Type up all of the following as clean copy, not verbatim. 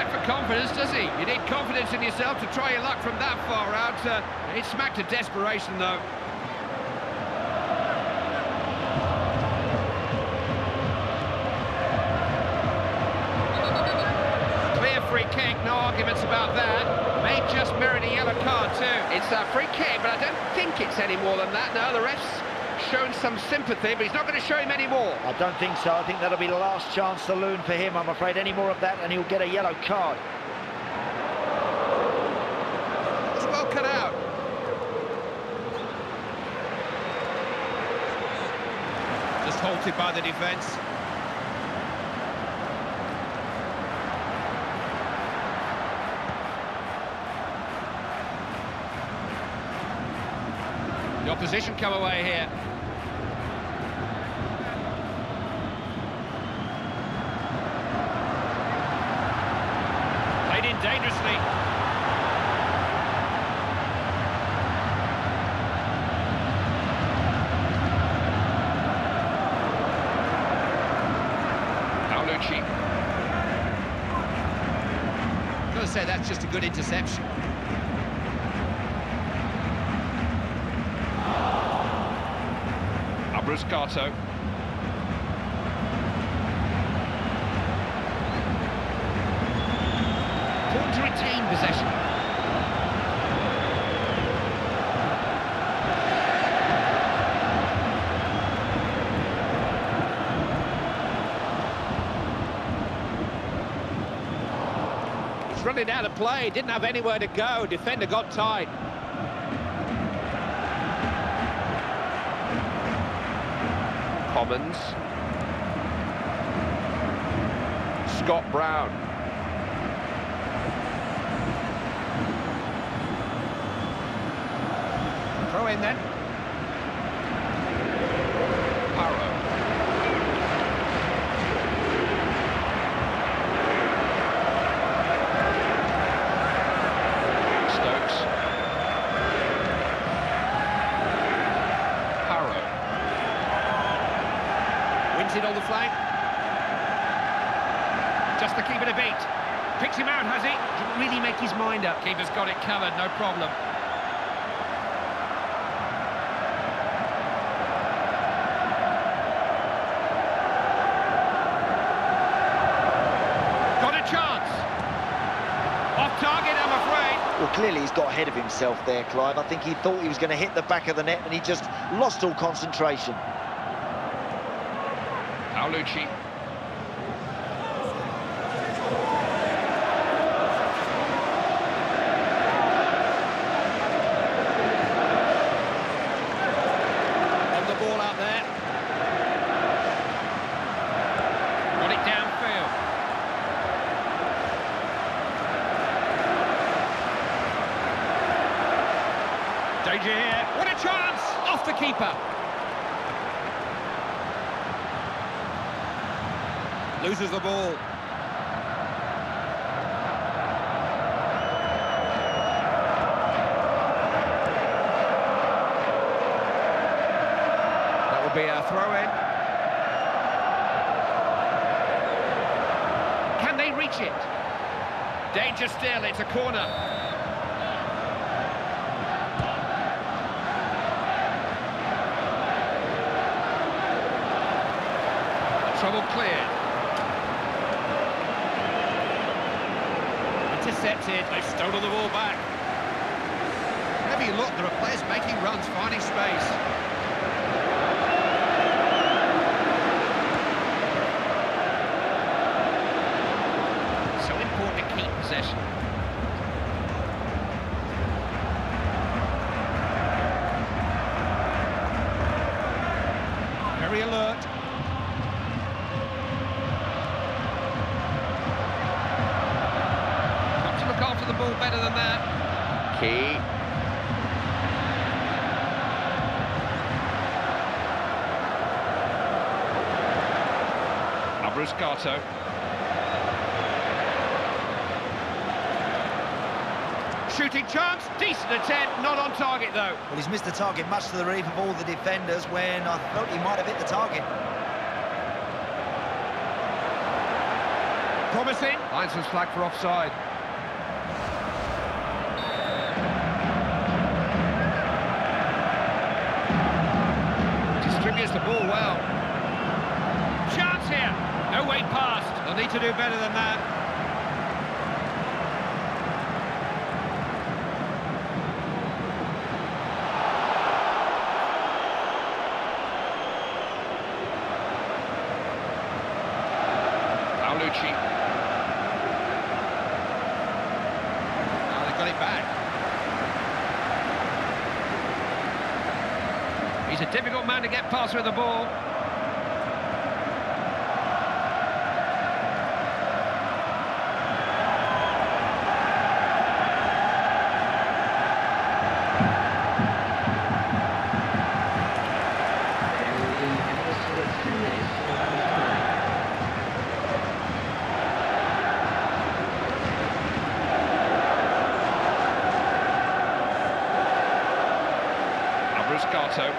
lack for confidence, does he? You need confidence in yourself to try your luck from that far out. It smacked of desperation, though. Clear free kick, no arguments about that. May just merit a yellow card, too. It's a free kick, but I don't think it's any more than that. No, the ref's shown some sympathy, but he's not going to show him any more. I don't think so. I think that'll be the last chance saloon for him. I'm afraid any more of that and he'll get a yellow card. It's well cut out. Just halted by the defence. The opposition come away here. Played in dangerously. Paolucci. I've got to say, that's just a good interception. Bruscato. Important to retain possession. He's running out of play, didn't have anywhere to go. Defender got tight. Commons. Scott Brown. Throw in then. Parrow. Stokes. It on the flank. Just to keep it a beat. Picks him out, has he? Didn't really make his mind up. Keeper's got it covered, no problem. Got a chance. Off target, I'm afraid. Well, clearly he's got ahead of himself there, Clive. I think he thought he was going to hit the back of the net and he just lost all concentration. Paolucci. On the ball out there. Got it downfield. Danger here. What a chance! Off the keeper. Loses the ball. That will be a throw-in. Can they reach it? Danger still, it's a corner. Trouble cleared. Intercepted, they've stolen the ball back. Whenever you look, there are players making runs, finding space. So important to keep possession. Very alert. After the ball better than that. Key. Bruscato. Shooting chance, decent attempt, not on target though. Well, he's missed the target much to the relief of all the defenders when I thought he might have hit the target. promising. Linesman's flag for offside. Distributes the ball well. Chance here. No way past. They'll need to do better than that. Paolucci. Now they've got it back. He's a difficult man to get past with the ball. Bruscato.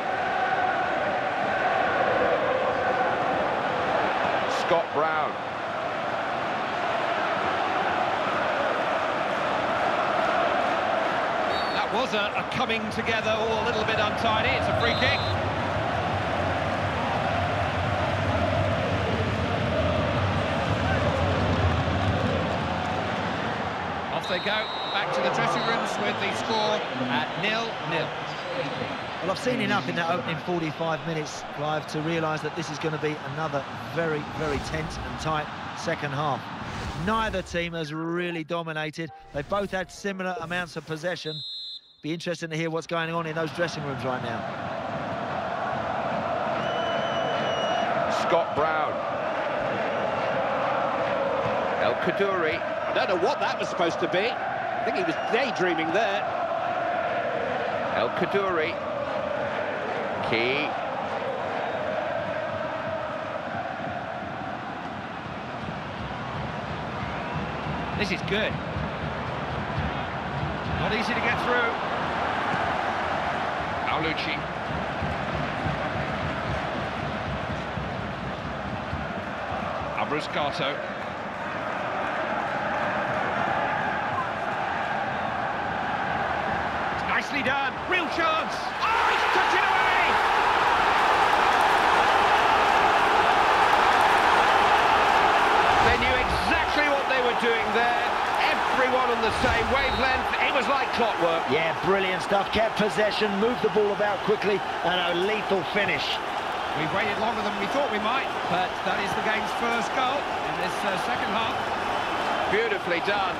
Scott Brown. That was a coming together, all a little bit untidy. It's a free kick. Off they go, back to the dressing rooms with the score at 0-0. Well, I've seen enough in that opening 45 minutes, Clive, to realise that this is going to be another very, very tense and tight second half. Neither team has really dominated. They've both had similar amounts of possession. Be interesting to hear what's going on in those dressing rooms right now. Scott Brown. El Kaddouri. I don't know what that was supposed to be. I think he was daydreaming there. El Kaddouri. Key. This is good. Not easy to get through. Paolucci. Bruscato. Nicely done. Real chance. Oh, he's touched it away. They knew exactly what they were doing there. Everyone on the same wavelength. It was like clockwork. Yeah, brilliant stuff. Kept possession, moved the ball about quickly, and a lethal finish. We've waited longer than we thought we might, but that is the game's first goal in this second half. Beautifully done.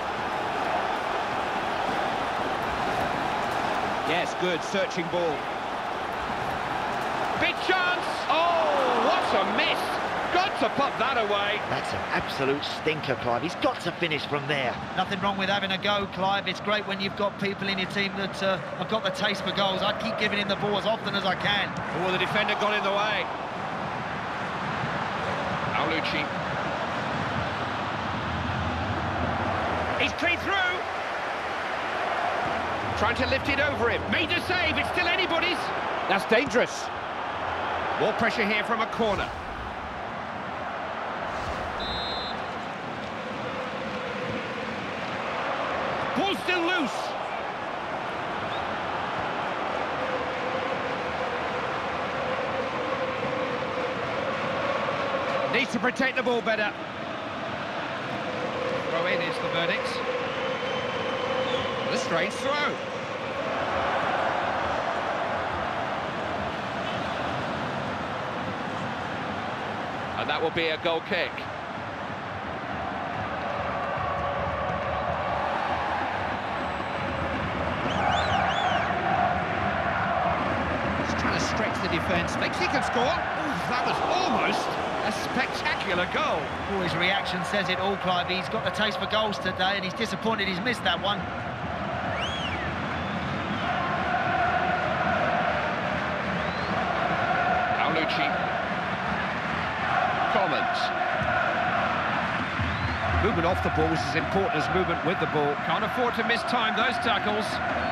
Yes, good, searching ball. Big chance! Oh, what a miss! Got to put that away. That's an absolute stinker, Clive. He's got to finish from there. Nothing wrong with having a go, Clive. It's great when you've got people in your team that have got the taste for goals. I'd keep giving him the ball as often as I can. Oh, the defender got in the way. Paolucci. He's clean through. Trying to lift it over him. Made a save. It's still anybody's. That's dangerous. More pressure here from a corner. Ball's still loose. Needs to protect the ball better. Throw in is the verdict. The strange throw. And that will be a goal kick. The defence thinks he can score. Ooh, that was almost a spectacular goal. Oh, his reaction says it all, Clive. He's got the taste for goals today, and he's disappointed he's missed that one. Paolucci. Commons. Movement off the ball is as important as movement with the ball. Can't afford to miss time those tackles.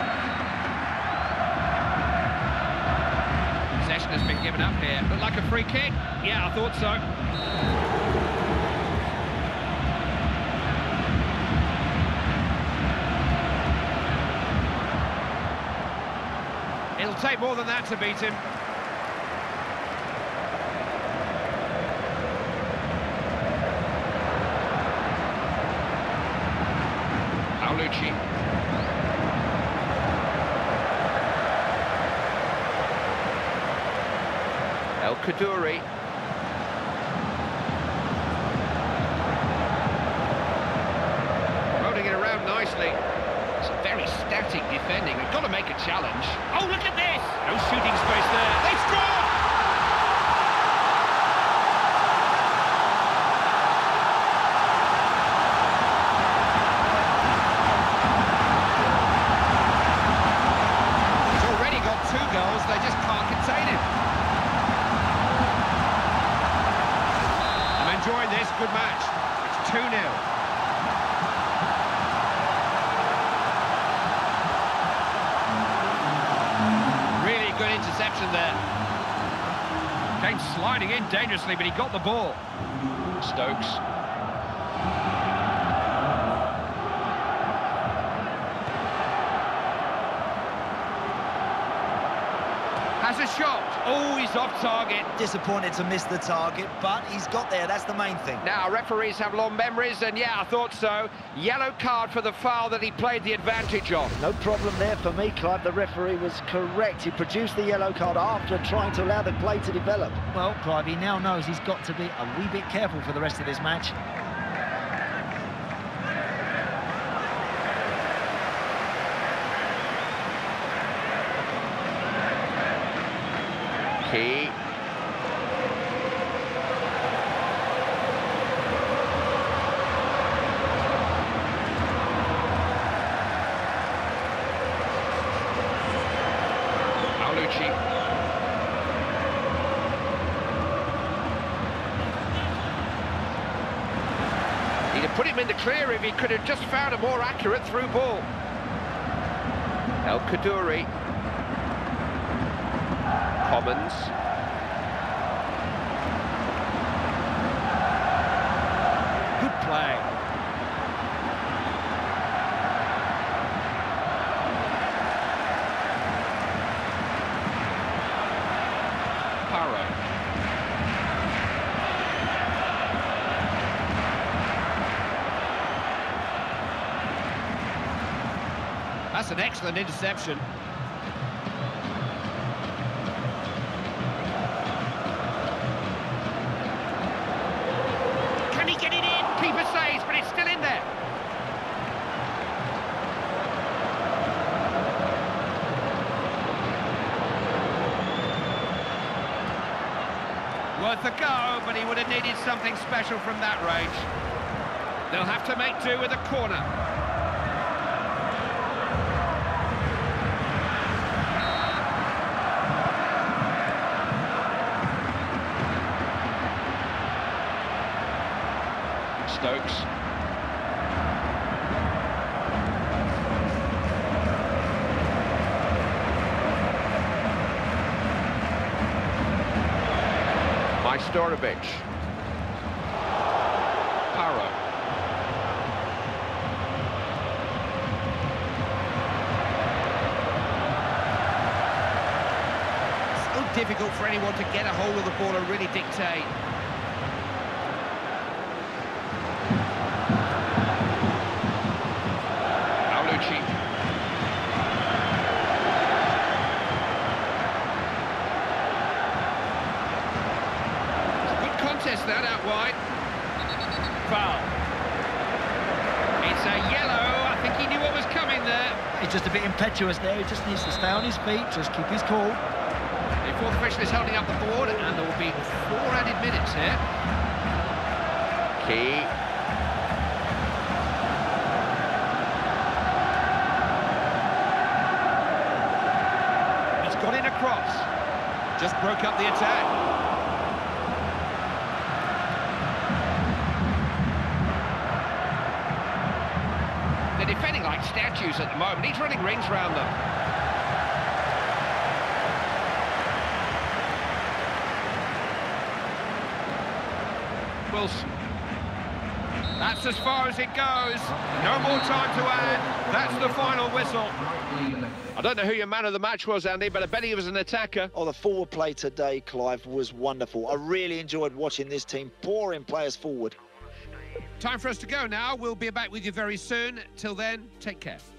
Has been given up here. Looked like a free kick. Yeah, I thought so. It'll take more than that to beat him. Paolucci. El Kaddouri. Rolling it around nicely. It's very static defending. They've got to make a challenge. Oh, look at this! No shooting space there. They score! He's already got 2 goals. They just can't contain him. I'm enjoying this. Good match. It's 2-0. Good interception there. Came sliding in dangerously, but he got the ball. Stokes. Has a shot. Oh, he's off target. Disappointed to miss the target, but he's got there. That's the main thing. Now, referees have long memories, and yeah, I thought so. Yellow card for the foul that he played the advantage on. No problem there for me, Clive. The referee was correct. He produced the yellow card after trying to allow the play to develop. Well, Clive, he now knows he's got to be a wee bit careful for the rest of this match. Key. Paolucci. He'd have put him in the clear if he could have just found a more accurate through ball. El Kaddouri. Commons. Good play. Paro. That's an excellent interception. Worth a go, but he would have needed something special from that range. They'll have to make do with a corner. Stokes. Majstorovic. Paro. So difficult for anyone to get a hold of the ball and really dictate. Paolucci. That out wide. Foul. It's a yellow. I think he knew what was coming there. He's just a bit impetuous there. He just needs to stay on his feet, just keep his cool. The fourth official is holding up the board, and there will be 4 added minutes here. Key. He's got in across. Just broke up the attack. Defending like statues at the moment. He's running rings round them. Wilson. That's as far as it goes. No more time to add. That's the final whistle. I don't know who your man of the match was, Andy, but I bet he was an attacker. Oh, the forward play today, Clive, was wonderful. I really enjoyed watching this team pouring players forward. Time for us to go now. We'll be back with you very soon. Till then, take care.